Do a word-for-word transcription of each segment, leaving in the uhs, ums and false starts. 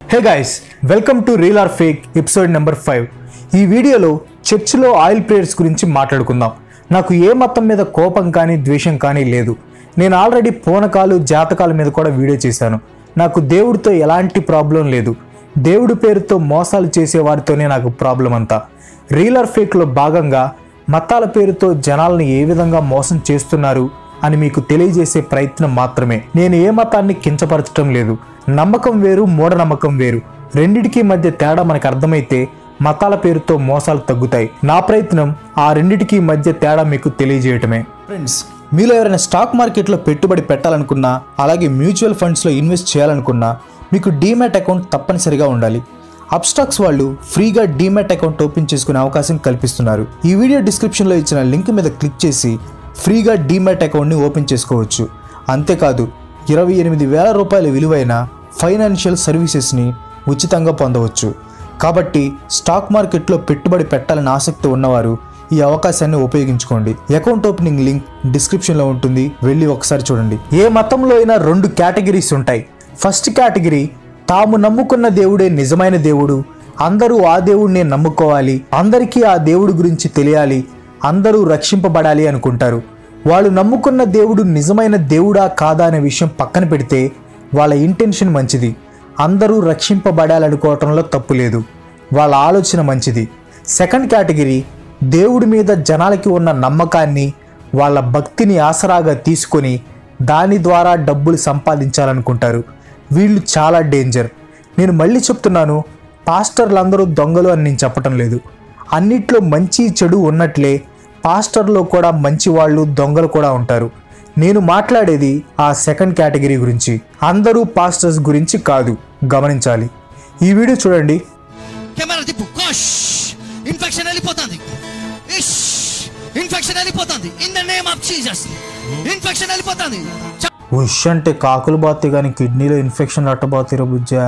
Hey guys, welcome to real or fake episode number five. ఈ వీడియోలో చర్చిలో oil prayers గురించి మాట్లాడుకుందాం. నాకు ఏ మతం మీద కోపం కానీ ద్వేషం కానీ లేదు. నేను ఆల్రెడీ పూనకాలు జాతకాల మీద కూడా వీడియో చేశాను. నాకు దేవుడితో ఎలాంటి ప్రాబ్లం లేదు. దేవుడి పేరుతో మోసాలు చేసే వారితోనే నాకు ప్రాబ్లం అంతా. రియల్ ఆర్ ఫేక్లో భాగంగా మతాల పేరుతో జనాలను ఏ విధంగా మోసం చేస్తున్నారు అని మీకు తెలియజేసే ప్రయత్నం మాత్రమే. నేను ఏ మతాన్ని కించపరచడం లేదు. నమ్మకం వేరు, మూఢనమ్మకం వేరు. రెండిటికి మధ్య తేడా మనకు అర్థమైతే మతాల పేరుతో మోసాలు తగ్గుతాయి. నా ప్రయత్నం ఆ రెండిటికి మధ్య తేడా మీకు తెలియజేయటమే. ఫ్రెండ్స్, మీలో ఎవరైనా స్టాక్ మార్కెట్లో పెట్టుబడి పెట్టాలనుకున్నా, అలాగే మ్యూచువల్ ఫండ్స్లో ఇన్వెస్ట్ చేయాలనుకున్నా మీకు డీమ్యాట్ అకౌంట్ తప్పనిసరిగా ఉండాలి. అప్స్టాక్స్ వాళ్ళు ఫ్రీగా డీమ్యాట్ అకౌంట్ ఓపెన్ చేసుకునే అవకాశం కల్పిస్తున్నారు. ఈ వీడియో డిస్క్రిప్షన్లో ఇచ్చిన లింక్ మీద క్లిక్ చేసి ఫ్రీగా డీమ్యాట్ అకౌంట్ని ఓపెన్ చేసుకోవచ్చు. అంతేకాదు, ఇరవై ఎనిమిది వేల రూపాయల విలువైన ఫైనాన్షియల్ సర్వీసెస్ని ఉచితంగా పొందవచ్చు. కాబట్టి స్టాక్ మార్కెట్లో పెట్టుబడి పెట్టాలని ఆసక్తి ఉన్నవారు ఈ అవకాశాన్ని ఉపయోగించుకోండి. అకౌంట్ ఓపెనింగ్ లింక్ డిస్క్రిప్షన్లో ఉంటుంది, వెళ్ళి ఒకసారి చూడండి. ఏ మతంలో అయినా రెండు కేటగిరీస్ ఉంటాయి. ఫస్ట్ కేటగిరీ, తాము నమ్ముకున్న దేవుడే నిజమైన దేవుడు, అందరూ ఆ దేవుడినే నమ్ముకోవాలి, అందరికీ ఆ దేవుడి గురించి తెలియాలి, అందరూ రక్షింపబడాలి అనుకుంటారు. వాళ్ళు నమ్ముకున్న దేవుడు నిజమైన దేవుడా కాదా అనే విషయం పక్కన పెడితే వాళ్ళ ఇంటెన్షన్ మంచిది. అందరూ రక్షింపబడాలనుకోవటంలో తప్పు లేదు. వాళ్ళ ఆలోచన మంచిది. సెకండ్ కేటగిరీ, దేవుడి మీద జనాలకి ఉన్న నమ్మకాన్ని, వాళ్ళ భక్తిని ఆసరాగా తీసుకొని దాని ద్వారా డబ్బులు సంపాదించాలనుకుంటారు. వీళ్ళు చాలా డేంజర్. నేను మళ్ళీ చెప్తున్నాను, పాస్టర్లందరూ దొంగలు అని నేను చెప్పటం లేదు. అన్నిట్లో మంచి చెడు ఉన్నట్లే పాస్టర్లో కూడా మంచి వాళ్ళు దొంగలు కూడా ఉంటారు. నేను మాట్లాడేది ఆ సెకండ్ కేటగిరీ గురించి, అందరూ పాస్టర్స్ గురించి కాదు. గమనించాలి. ఈ వీడియో చూడండి. కెమెరా తిప్పు. కోష్ ఇన్ఫెక్షన్ వెళ్ళిపోతుంది. ఇష్ ఇన్ఫెక్షన్ వెళ్ళిపోతుంది. In the name of Jesus infection వెళ్ళిపోతుంది. ఉష్ అంటే కాకులు బాతి కానీ కిడ్నీలో ఇన్ఫెక్షన్ అట్టబోతారు బుజ్జా.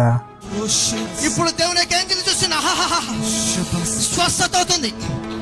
ఇప్పుడు దేవుని కేంద్రం చూస్తున్నా, స్వస్థత అవుతుంది.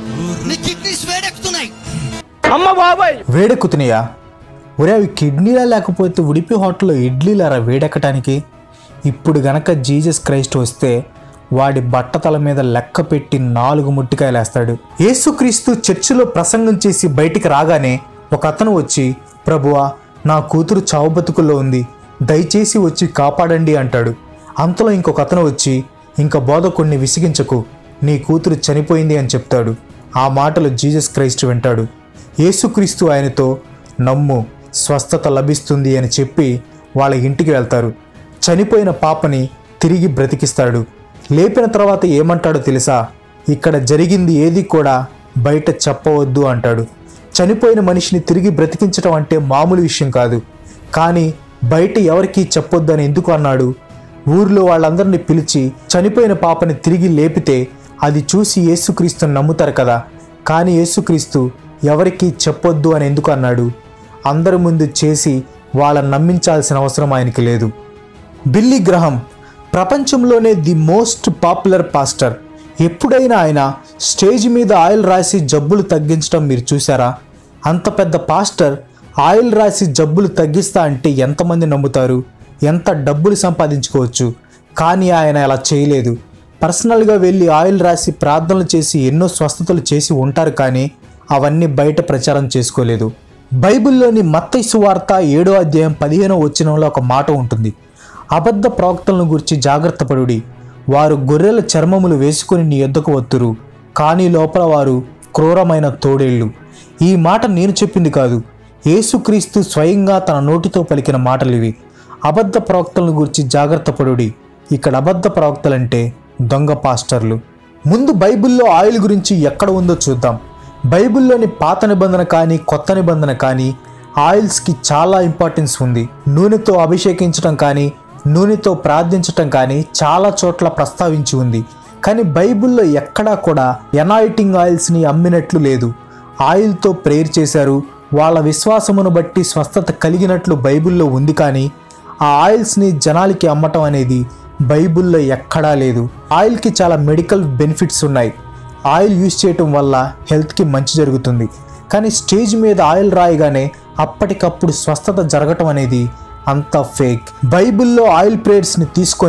నీ కిడ్నీస్ వేడెక్కుతున్నాయి. అమ్మ బాబాయ్, వేడెక్కుతున్నాయా? ఒరే, అవి కిడ్నీలా లేకపోతే ఉడిపి హోటల్లో ఇడ్లీలారా వేడెక్కటానికి? ఇప్పుడు గనక జీసస్ క్రైస్ట్ వస్తే వాడి బట్టతల మీద లెక్క పెట్టి నాలుగు ముట్టికాయలు వేస్తాడు. యేసుక్రీస్తు చర్చిలో ప్రసంగం చేసి బయటికి రాగానే ఒక అతను వచ్చి, ప్రభువా, నా కూతురు చావు బతుకుల్లో ఉంది, దయచేసి వచ్చి కాపాడండి అంటాడు. అంతలో ఇంకొక అతను వచ్చి, ఇంక బోధకుణ్ణి విసిగించకు, నీ కూతురు చనిపోయింది అని చెప్తాడు. ఆ మాటలు జీసస్ క్రైస్ట్ వింటాడు. యేసుక్రీస్తు ఆయనతో నమ్ము, స్వస్థత లభిస్తుంది అని చెప్పి వాళ్ళ ఇంటికి వెళ్తారు. చనిపోయిన పాపని తిరిగి బ్రతికిస్తాడు. లేపిన తర్వాత ఏమంటాడో తెలుసా? ఇక్కడ జరిగింది ఏది కూడా బయట చెప్పవద్దు అంటాడు. చనిపోయిన మనిషిని తిరిగి బ్రతికించడం అంటే మామూలు విషయం కాదు. కానీ బయట ఎవరికీ చెప్పొద్దు అని ఎందుకు అన్నాడు? ఊర్లో వాళ్ళందరినీ పిలిచి చనిపోయిన పాపని తిరిగి లేపితే అది చూసి యేసుక్రీస్తుని నమ్ముతారు కదా. కానీ యేసుక్రీస్తు ఎవరికీ చెప్పొద్దు అని ఎందుకు అన్నాడు? అందరి ముందు చేసి వాళ్ళని నమ్మించాల్సిన అవసరం ఆయనకి లేదు. బిల్లీ గ్రహం ప్రపంచంలోనే ది మోస్ట్ పాపులర్ పాస్టర్. ఎప్పుడైనా ఆయన స్టేజ్ మీద ఆయిల్ రాసి జబ్బులు తగ్గించడం మీరు చూసారా? అంత పెద్ద పాస్టర్ ఆయిల్ రాసి జబ్బులు తగ్గిస్తా అంటే ఎంతమంది నమ్ముతారు? ఎంత డబ్బులు సంపాదించుకోవచ్చు? కానీ ఆయన అలా చేయలేదు. పర్సనల్గా వెళ్ళి ఆయిల్ రాసి ప్రార్థనలు చేసి ఎన్నో స్వస్థతలు చేసి ఉంటారు, కానీ అవన్నీ బయట ప్రచారం చేసుకోలేదు. బైబిల్లోని మత్తయి సువార్త ఏడో అధ్యాయం పదిహేనో వచనంలో ఒక మాట ఉంటుంది, అబద్ధ ప్రవక్తలను గురించి జాగ్రత్త పడుడి, వారు గొర్రెల చర్మములు వేసుకుని నీ యొద్దకు వత్తురు, కానీ లోపల వారు క్రూరమైన తోడేళ్ళు. ఈ మాట నేను చెప్పింది కాదు, యేసుక్రీస్తు స్వయంగా తన నోటితో పలికిన మాటలు ఇవి. అబద్ధ ప్రవక్తలను గురించి జాగ్రత్త పడుడి. ఇక్కడ అబద్ధ ప్రవక్తలంటే దొంగ పాస్టర్లు. ముందు బైబిల్లో ఆయిల్ గురించి ఎక్కడ ఉందో చూద్దాం. బైబిల్లోని పాత నిబంధన కానీ కొత్త నిబంధన కానీ ఆయిల్స్కి చాలా ఇంపార్టెన్స్ ఉంది. నూనెతో అభిషేకించడం కానీ నూనెతో ప్రార్థించటం కానీ చాలా చోట్ల ప్రస్తావించి ఉంది. కానీ బైబిల్లో ఎక్కడా కూడా ఎనాయిటింగ్ ఆయిల్స్ని అమ్మినట్లు లేదు. ఆయిల్తో ప్రేయర్ చేశారు, వాళ్ళ విశ్వాసమును బట్టి స్వస్థత కలిగినట్లు బైబిల్లో ఉంది. కానీ ఆ ఆయిల్స్ని జనాలకి అమ్మటం అనేది బైబిల్లో ఎక్కడా లేదు. ఆయిల్కి చాలా మెడికల్ బెనిఫిట్స్ ఉన్నాయి. ఆయిల్ యూజ్ చేయటం వల్ల హెల్త్కి మంచి జరుగుతుంది. కానీ స్టేజ్ మీద ఆయిల్ రాయగానే అప్పటికప్పుడు స్వస్థత జరగటం అనేది అంతా ఫేక్. బైబిల్లో ఆయిల్ ప్రేయర్స్ని తీసుకొని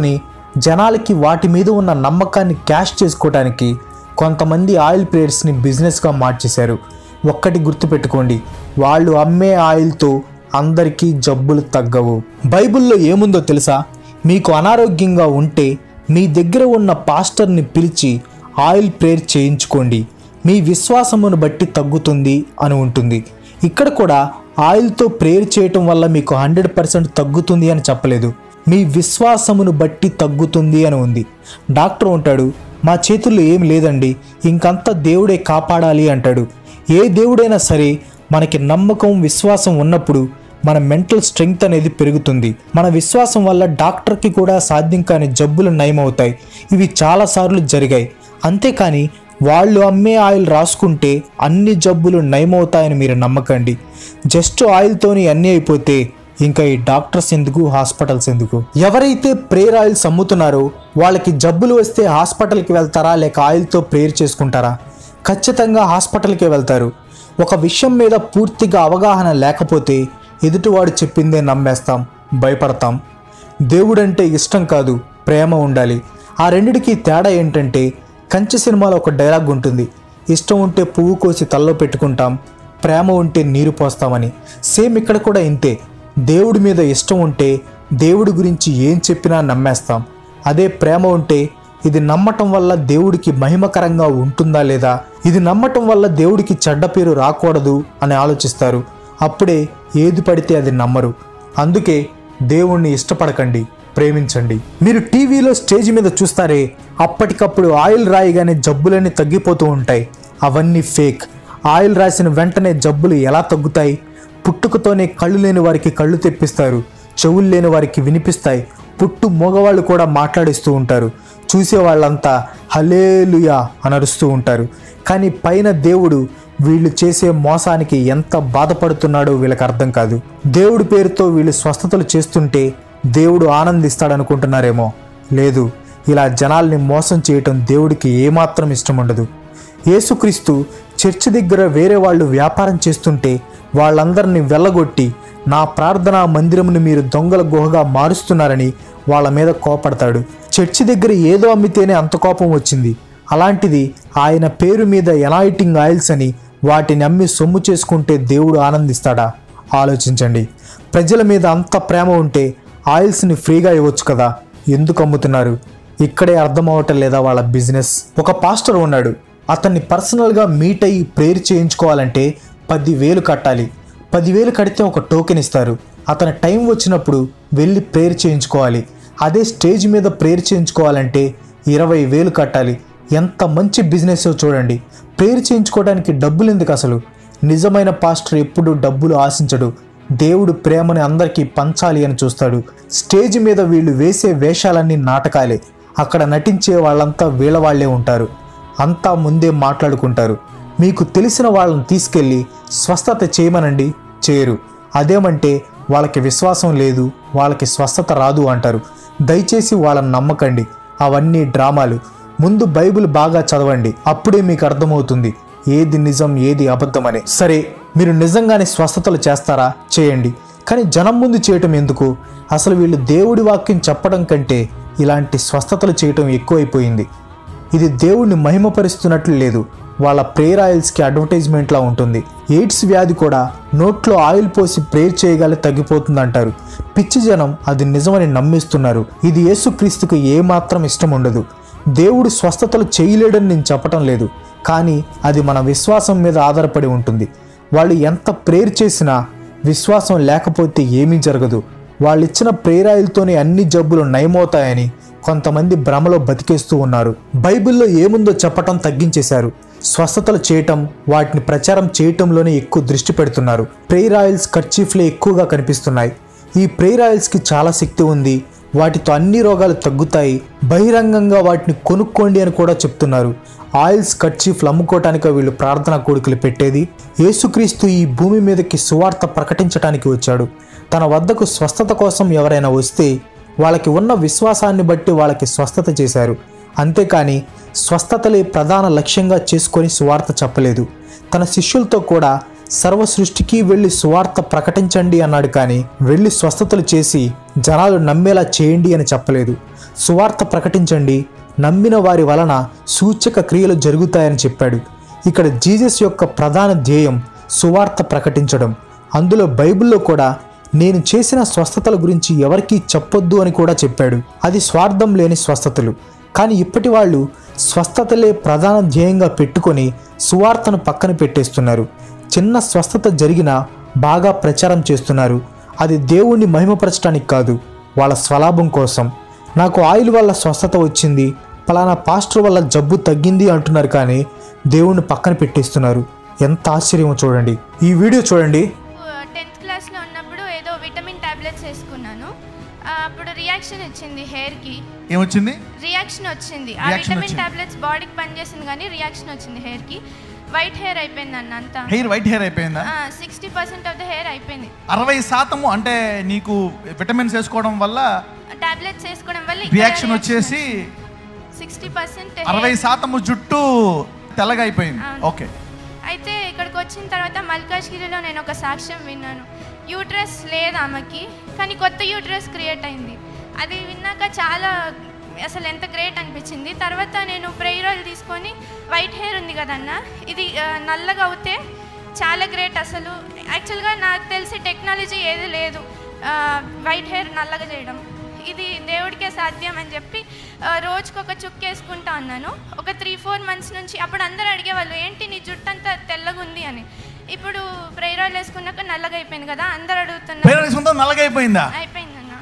జనాలకి వాటి మీద ఉన్న నమ్మకాన్ని క్యాష్ చేసుకోవడానికి కొంతమంది ఆయిల్ ప్రేయర్స్ని బిజినెస్గా మార్చేశారు. ఒక్కటి గుర్తుపెట్టుకోండి, వాళ్ళు అమ్మే ఆయిల్తో అందరికీ జబ్బులు తగ్గవు. బైబిల్లో ఏముందో తెలుసా? మీకు అనారోగ్యంగా ఉంటే మీ దగ్గర ఉన్న పాస్టర్ని పిలిచి ఆయిల్ ప్రేయర్ చేయించుకోండి, మీ విశ్వాసమును బట్టి తగ్గుతుంది అని ఉంటుంది. ఇక్కడ కూడా ఆయిల్తో ప్రేయర్ చేయటం వల్ల మీకు హండ్రెడ్ పర్సెంట్ తగ్గుతుంది అని చెప్పలేదు, మీ విశ్వాసమును బట్టి తగ్గుతుంది అని ఉంది. డాక్టర్ ఉంటాడు, మా చేతుల్లో ఏం లేదండి, ఇంకంతా దేవుడే కాపాడాలి అంటాడు. ఏ దేవుడైనా సరే మనకి నమ్మకం విశ్వాసం ఉన్నప్పుడు మన మెంటల్ స్ట్రెంగ్త్ అనేది పెరుగుతుంది. మన విశ్వాసం వల్ల డాక్టర్కి కూడా సాధ్యం కాని జబ్బులు నయమవుతాయి. ఇవి చాలాసార్లు జరిగాయి. అంతేకాని వాళ్ళు అమ్మే ఆయిల్ రాసుకుంటే అన్ని జబ్బులు నయమవుతాయని మీరు నమ్మకండి. జస్ట్ ఆయిల్తోని అన్నీ అయిపోతే ఇంకా ఈ డాక్టర్స్ ఎందుకు, హాస్పిటల్స్ ఎందుకు? ఎవరైతే ప్రేయర్ ఆయిల్స్ అమ్ముతున్నారో వాళ్ళకి జబ్బులు వస్తే హాస్పిటల్కి వెళ్తారా లేక ఆయిల్తో ప్రేయర్ చేసుకుంటారా? ఖచ్చితంగా హాస్పిటల్కే వెళ్తారు. ఒక విషయం మీద పూర్తిగా అవగాహన లేకపోతే ఎదుటివాడు చెప్పిందే నమ్మేస్తాం, భయపడతాం. దేవుడంటే ఇష్టం కాదు, ప్రేమ ఉండాలి. ఆ రెండిటికి తేడా ఏంటంటే, కంచె సినిమాలో ఒక డైలాగ్ ఉంటుంది, ఇష్టం ఉంటే పువ్వు కోసి తల్లో పెట్టుకుంటాం, ప్రేమ ఉంటే నీరు పోస్తామని. సేమ్ ఇక్కడ కూడా ఇంతే. దేవుడి మీద ఇష్టం ఉంటే దేవుడి గురించి ఏం చెప్పినా నమ్మేస్తాం. అదే ప్రేమ ఉంటే ఇది నమ్మటం వల్ల దేవుడికి మహిమకరంగా ఉంటుందా లేదా, ఇది నమ్మటం వల్ల దేవుడికి చెడ్డ పేరు రాకూడదు అని ఆలోచిస్తారు. అప్పుడే ఏది పడితే అది నమ్మరు. అందుకే దేవుణ్ణి ఇష్టపడకండి, ప్రేమించండి. మీరు టీవీలో స్టేజ్ మీద చూస్తారే, అప్పటికప్పుడు ఆయిల్ రాయిగానే జబ్బులన్నీ తగ్గిపోతూ ఉంటాయి. అవన్నీ ఫేక్. ఆయిల్ రాసిన వెంటనే జబ్బులు ఎలా తగ్గుతాయి? పుట్టుకతోనే కళ్ళు లేని వారికి కళ్ళు తెప్పిస్తారు, చెవులు లేని వారికి వినిపిస్తాయి, పుట్టు మగవాళ్ళు కూడా మాట్లాడిస్తూ ఉంటారు. చూసే వాళ్ళంతా హల్లెలూయా అని అరుస్తూ ఉంటారు. కానీ పైన దేవుడు వీళ్ళు చేసే మోసానికి ఎంత బాధపడుతున్నాడో వీళ్ళకి అర్థం కాదు. దేవుడి పేరుతో వీళ్ళు స్వస్థతలు చేస్తుంటే దేవుడు ఆనందిస్తాడనుకుంటున్నారేమో. లేదు, ఇలా జనాల్ని మోసం చేయటం దేవుడికి ఏమాత్రం ఇష్టం ఉండదు. యేసుక్రీస్తు చర్చి దగ్గర వేరే వాళ్ళు వ్యాపారం చేస్తుంటే వాళ్ళందరినీ వెళ్ళగొట్టి నా ప్రార్థనా మందిరమును మీరు దొంగల గుహగా మారుస్తున్నారని వాళ్ళ మీద కోపడతాడు. చర్చి దగ్గర ఏదో అమ్మితేనే అంత కోపం వచ్చింది, అలాంటిది ఆయన పేరు మీద ఎనాయిటింగ్ ఆయిల్స్ అని వాటిని అమ్మి సొమ్ము చేసుకుంటే దేవుడు ఆనందిస్తాడా? ఆలోచించండి. ప్రజల మీద అంత ప్రేమ ఉంటే ఆయిల్స్ని ఫ్రీగా ఇవ్వచ్చు కదా, ఎందుకు అమ్ముతున్నారు? ఇక్కడే అర్థం అవ్వటం లేదా వాళ్ళ బిజినెస్. ఒక పాస్టర్ ఉన్నాడు, అతన్ని పర్సనల్గా మీట్ అయ్యి ప్రేయర్ చేయించుకోవాలంటే పదివేలు కట్టాలి. పదివేలు కడితే ఒక టోకెన్ ఇస్తారు. అతని టైం వచ్చినప్పుడు వెళ్ళి ప్రేయర్ చేయించుకోవాలి. అదే స్టేజ్ మీద ప్రేయర్ చేయించుకోవాలంటే ఇరవై వేలు కట్టాలి. ఎంత మంచి బిజినెస్ చూడండి. ప్రేయర్ చేయించుకోవడానికి డబ్బులు ఎందుకు అసలు? నిజమైన పాస్టర్ ఎప్పుడు డబ్బులు ఆశించడు. దేవుడు ప్రేమని అందరికీ పంచాలి అని చూస్తాడు. స్టేజ్ మీద వీళ్ళు వేసే వేషాలన్నీ నాటకాలే. అక్కడ నటించే వాళ్ళంతా వీళ్ళ వాళ్లే ఉంటారు. అంతా ముందే మాట్లాడుకుంటారు. మీకు తెలిసిన వాళ్ళని తీసుకెళ్ళి స్వస్థత చేయమనండి, చేయరు. అదేమంటే వాళ్ళకి విశ్వాసం లేదు, వాళ్ళకి స్వస్థత రాదు అంటారు. దయచేసి వాళ్ళని నమ్మకండి, అవన్నీ డ్రామాలు. ముందు బైబిల్ బాగా చదవండి, అప్పుడే మీకు అర్థమవుతుంది ఏది నిజం ఏది అబద్ధమని. సరే, మీరు నిజంగానే స్వస్థతలు చేస్తారా? చేయండి. కానీ జనం ముందు చేయటం ఎందుకు? అసలు వీళ్ళు దేవుడి వాక్యం చెప్పడం కంటే ఇలాంటి స్వస్థతలు చేయటం ఎక్కువైపోయింది. ఇది దేవుడిని మహిమపరుస్తున్నట్లు లేదు, వాళ్ళ ప్రేయర్ ఆయిల్స్కి అడ్వర్టైజ్మెంట్లా ఉంటుంది. ఎయిడ్స్ వ్యాధి కూడా నోట్లో ఆయిల్ పోసి ప్రేయర్ చేయగల తగ్గిపోతుంది అంటారు. పిచ్చి జనం అది నిజమని నమ్మిస్తున్నారు. ఇది యేసుక్రీస్తుకు ఏమాత్రం ఇష్టం ఉండదు. దేవుడు స్వస్థతలు చేయలేడని నేను చెప్పటం లేదు, కానీ అది మన విశ్వాసం మీద ఆధారపడి ఉంటుంది. వాళ్ళు ఎంత ప్రేయర్ చేసినా విశ్వాసం లేకపోతే ఏమీ జరగదు. వాళ్ళు ఇచ్చిన ప్రేయర్ ఆయిల్తోనే అన్ని జబ్బులు నయమవుతాయని కొంతమంది భ్రమలో బతికేస్తూ ఉన్నారు. బైబిల్లో ఏముందో చెప్పటం తగ్గించేశారు. స్వస్థతలు చేయటం, వాటిని ప్రచారం చేయటంలోనే ఎక్కువ దృష్టి పెడుతున్నారు. ప్రేయర్ ఆయిల్స్ కర్చీఫ్లే ఎక్కువగా కనిపిస్తున్నాయి. ఈ ప్రేయర్ ఆయిల్స్కి చాలా శక్తి ఉంది, వాటితో అన్ని రోగాలు తగ్గుతాయి, బహిరంగంగా వాటిని కొనుక్కోండి అని కూడా చెప్తున్నారు. ఆయిల్స్ కర్చీఫ్లు అమ్ముకోవటానికి వీళ్ళు ప్రార్థనా కోరికలు పెట్టేది. యేసుక్రీస్తు ఈ భూమి మీదకి సువార్త ప్రకటించడానికి వచ్చాడు. తన వద్దకు స్వస్థత కోసం ఎవరైనా వస్తే వాళ్ళకి ఉన్న విశ్వాసాన్ని బట్టి వాళ్ళకి స్వస్థత చేశారు. అంతేకాని స్వస్థతలే ప్రధాన లక్ష్యంగా చేసుకొని సువార్త చెప్పలేదు. తన శిష్యులతో కూడా సర్వ సృష్టికి వెళ్ళి సువార్త ప్రకటించండి అన్నాడు, కానీ వెళ్ళి స్వస్థతలు చేసి జనాలు నమ్మేలా చేయండి అని చెప్పలేదు. సువార్త ప్రకటించండి, నమ్మిన వారి వలన సూచక క్రియలు జరుగుతాయని చెప్పాడు. ఇక్కడ జీసస్ యొక్క ప్రధాన ధ్యేయం సువార్త ప్రకటించడం. అందులో బైబిల్లో కూడా నేను చేసిన స్వస్థతల గురించి ఎవరికీ చెప్పొద్దు అని కూడా చెప్పాడు. అది స్వార్థం లేని స్వస్థతలు. కానీ ఇప్పటి వాళ్ళు స్వస్థతలే ప్రధాన ధ్యేయంగా పెట్టుకొని సువార్తను పక్కన పెట్టేస్తున్నారు. చిన్న స్వస్థత జరిగినా బాగా ప్రచారం చేస్తున్నారు. అది దేవుణ్ణి మహిమపరచడానికి కాదు, వాళ్ళ స్వలాభం కోసం. నాకు ఆయిల్ వల్ల స్వస్థత వచ్చింది, పలానా పాస్టర్ వల్ల జబ్బు తగ్గింది అంటున్నారు, కానీ దేవుణ్ణి పక్కన పెట్టేస్తున్నారు. ఎంత ఆశ్చర్యమో చూడండి. ఈ వీడియో చూడండి. టెన్త్ క్లాస్లో ఉన్నప్పుడు ఏదో విటమిన్ టాబ్లెట్స్ వేసుకున్నాను. అప్పుడు రియాక్షన్ వచ్చింది హెయిర్కి. ఏమొచ్చింది? రియాక్షన్ వచ్చింది. ఆ విటమిన్ టాబ్లెట్స్ బాడీకి పనిచేసింది, కానీ రియాక్షన్ వచ్చింది హెయిర్కి. వైట్ హెయిర్ అయిపోయింది అన్న అంతా. హెయిర్ వైట్ హెయిర్ అయిపోయిందా? Sixty percent of the hair అయిపోయింది. అరవై శాతము అంటే నీకు విటమిన్స్ వేసుకోవడం వల్ల, టాబ్లెట్స్ వేసుకోవడం వల్ల రియాక్షన్ వచ్చేసి సిక్స్టీ పర్సెంట్ అరవై శాతము జుట్టు తెల్లగా అయిపోయింది. ఓకే. అయితే ఇక్కడికి వచ్చిన తర్వాత మల్కాజ్గిరిలో నేను ఒక సాక్ష్యం విన్నాను. యూట్రస్ లేదు ఆమెకి, కానీ కొత్త యూట్రస్ క్రియేట్ అయింది. అది విన్నాక చాలా అసలు ఎంత గ్రేట్ అనిపించింది. తర్వాత నేను ప్రేయర్ ఆయిల్ తీసుకొని, వైట్ హెయిర్ ఉంది కదన్న, ఇది నల్లగా అవుతే చాలా గ్రేట్. అసలు యాక్చువల్గా నాకు తెలిసి టెక్నాలజీ ఏది లేదు వైట్ హెయిర్ నల్లగా చేయడం. ఇది దేవుడికే సాధ్యం అని చెప్పి రోజుకి ఒక చుక్క వేసుకుంటా అన్నాను. ఒక త్రీ ఫోర్ మంత్స్ నుంచి. అప్పుడు అందరూ అడిగేవాళ్ళు, ఏంటి నీ జుట్టు అంతా తెల్లగా ఉంది అని. ఇప్పుడు ప్రేయర్ ఆయిల్ వేసుకున్నాక నల్లగా అయిపోయింది కదా, అందరు అడుగుతున్నారు. నల్లగా అయిపోయిందా? అయిపోయిందన్న.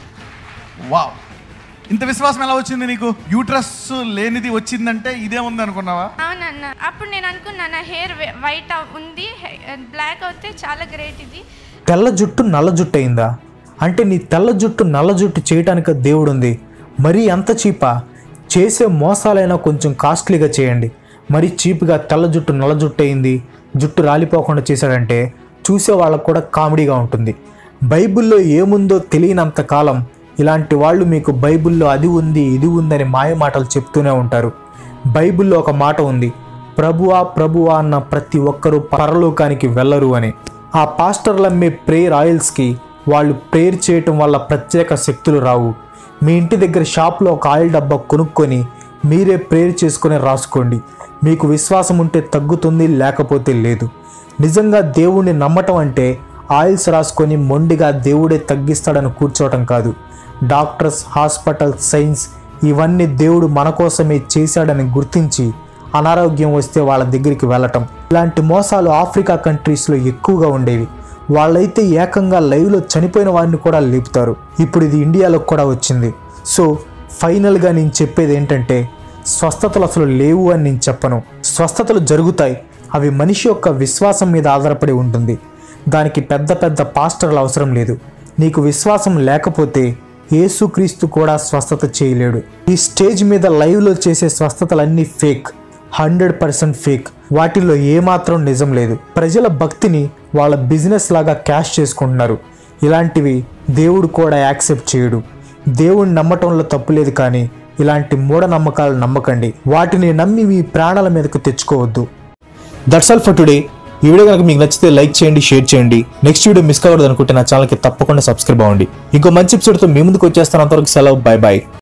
వావ్, ఇంత విశ్వాసం ఎలా వచ్చింది నీకు? యూట్రస్ లేనిది వచ్చిందంటే ఇదే ఉంది అనుకున్నావా? అవునన్న. అప్పుడు నేను అనుకున్నాను హెయిర్ వైట్ ఉంది, బ్లాక్ అవుతే చాలా గ్రేట్. ఇది తెల్ల జుట్టు నల్ల జుట్టు అయిందా అంటే నీ తెల్ల జుట్టు నల్ల జుట్టు చేయటానికి దేవుడు ఉంది. మరీ అంత చీపా? చేసే మోసాలైనా కొంచెం కాస్ట్లీగా చేయండి. మరీ చీప్గా తెల్ల జుట్టు నల్ల జుట్టు అయింది, జుట్టు రాలిపోకుండా చేశాడంటే చూసే వాళ్ళకు కూడా కామెడీగా ఉంటుంది. బైబిల్లో ఏముందో తెలియనంత కాలం ఇలాంటి వాళ్ళు మీకు బైబిల్లో అది ఉంది ఇది ఉందని మాయ మాటలు చెప్తూనే ఉంటారు. బైబిల్లో ఒక మాట ఉంది, ప్రభువా ప్రభువా అన్న ప్రతి ఒక్కరూ పరలోకానికి వెళ్ళరు అని. ఆ పాస్టర్లమ్మే ప్రేయర్ ఆయిల్స్కి వాళ్ళు ప్రేయర్ చేయటం వల్ల ప్రత్యేక శక్తులు రావు. మీ ఇంటి దగ్గర షాప్లో ఒక ఆయిల్ డబ్బా కొనుక్కొని మీరే ప్రేయర్ చేసుకొని రాసుకోండి. మీకు విశ్వాసం ఉంటే తగ్గుతుంది, లేకపోతే లేదు. నిజంగా దేవుణ్ణి నమ్మటం అంటే ఆయిల్స్ రాసుకొని మొండిగా దేవుడే తగ్గిస్తాడని కూర్చోవటం కాదు. డాక్టర్స్, హాస్పిటల్, సైన్స్ ఇవన్నీ దేవుడు మన కోసమే చేశాడని గుర్తించి అనారోగ్యం వస్తే వాళ్ళ దగ్గరికి వెళ్ళటం. ఇలాంటి మోసాలు ఆఫ్రికా కంట్రీస్లో ఎక్కువగా ఉండేవి. వాళ్ళైతే ఏకంగా లైవ్లో చనిపోయిన వారిని కూడా లేపుతారు. ఇప్పుడు ఇది ఇండియాలో కూడా వచ్చింది. సో ఫైనల్గా నేను చెప్పేది ఏంటంటే, స్వస్థతలు అసలు లేవు అని నేను చెప్పను. స్వస్థతలు జరుగుతాయి, అవి మనిషి యొక్క విశ్వాసం మీద ఆధారపడి ఉంటుంది. దానికి పెద్ద పెద్ద పాస్టర్లు అవసరం లేదు. నీకు విశ్వాసం లేకపోతే యేసుక్రీస్తు కూడా స్వస్థత చేయలేడు. ఈ స్టేజ్ మీద లైవ్లో చేసే స్వస్థతలన్నీ ఫేక్, హండ్రెడ్ పర్సెంట్ ఫేక్. వాటిల్లో ఏమాత్రం నిజం లేదు. ప్రజల భక్తిని వాళ్ళ బిజినెస్ లాగా క్యాష్ చేసుకుంటున్నారు. ఇలాంటివి దేవుడు కూడా యాక్సెప్ట్ చేయడు. దేవుడిని నమ్మటంలో తప్పు లేదు, కానీ ఇలాంటి మూఢనమ్మకాలు నమ్మకండి. వాటిని నమ్మి మీ ప్రాణాల మీదకు తెచ్చుకోవద్దు. That's all for today. ఈ వీడియో కనుక మీకు నచ్చితే లైక్ చేయండి, షేర్ చేయండి. నెక్స్ట్ వీడియో మిస్ కావద్దు అనుకుంటే నా ఛానల్కి తప్పకుండా సబ్స్క్రైబ్ అవ్వండి. ఇంకో మంచి ఎపిసోడ్తో మీ ముందుకు వచ్చేస్తాను. అంతవరకు సెలవు, బై బాయ్.